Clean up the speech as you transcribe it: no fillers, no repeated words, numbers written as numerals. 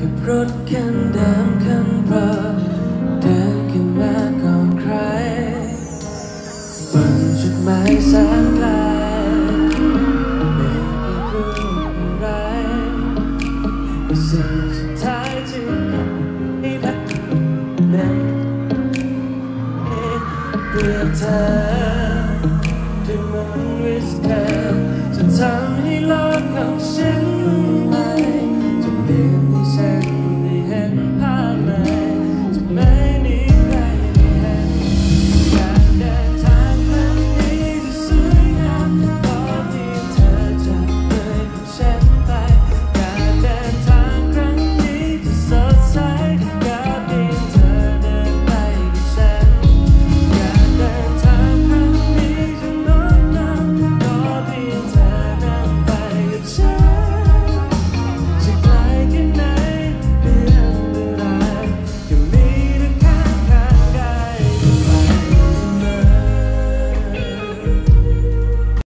กับรถคันเดิมคันเพราะเดินขึ้นมาก่อนใครบนจุดหมายแสนไกลไม่เคยพูดอะไรแต่สิ่งสุดท้ายที่ให้ได้นั้นเพื่อเธอที่มันวิสเธอจะทำให้โลกของฉันไปจะเปลี่ยนให้ฉันได้เห็นภาพใหม่